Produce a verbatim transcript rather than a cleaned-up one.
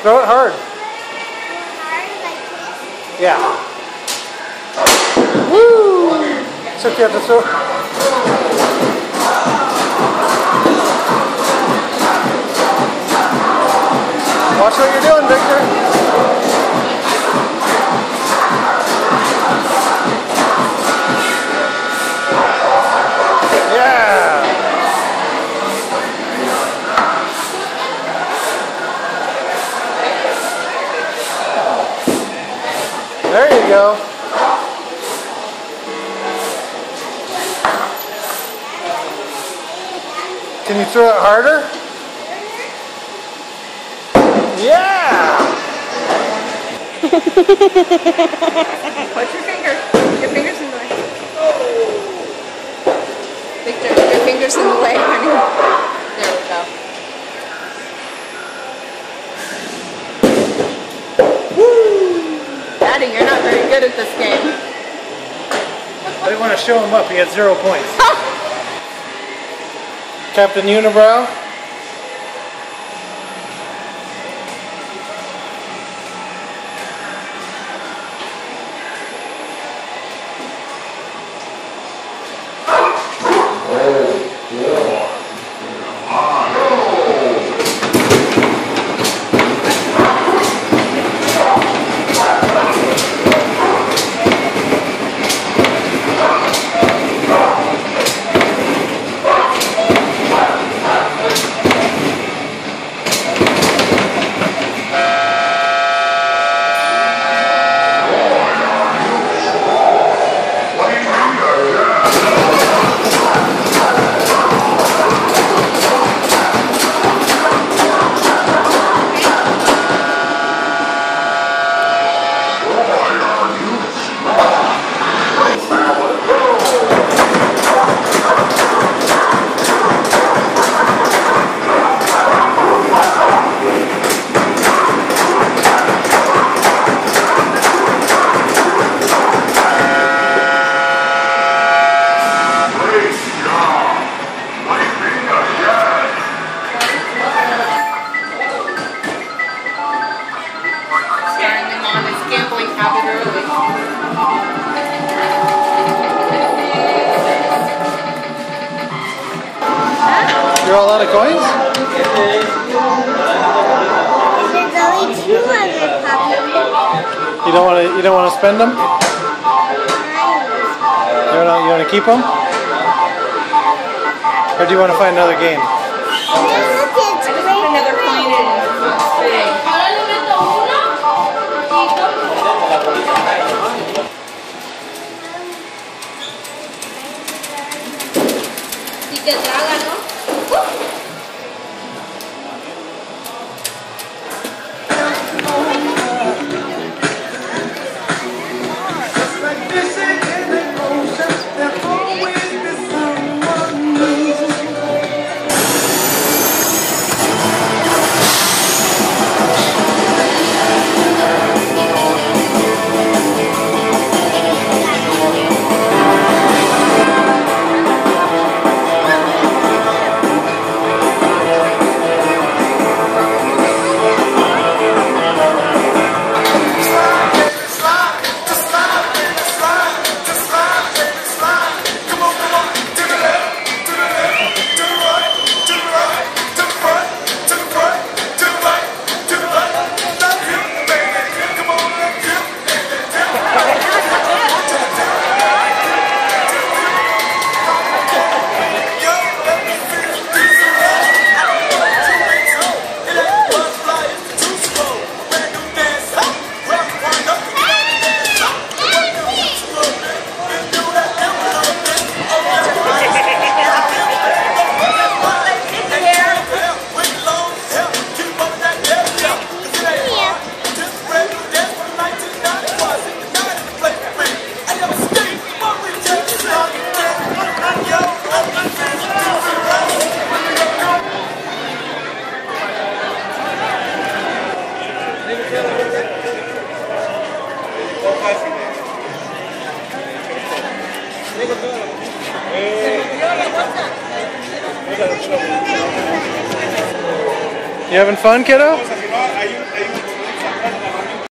Throw it hard. Hard like this? Yeah. Woo! Except you have to throw. Watch what you're doing, Victor. Yeah. There you go. Can you throw it harder? Yeah! Watch your finger. Your fingers in the way. Victor, your fingers in the way, honey. There we go. Woo! Daddy, you're not very good at this game. I didn't want to show him up. He had zero points. Captain Unibrow. You're all out of coins? There's only two of them, Papa. You don't want to. You don't want to spend them. You want to. You want to keep them, or do you want to find another game? Another coin in. Si te traga, ¿no? You having fun, kiddo? Cosas, si no, hay un- hay un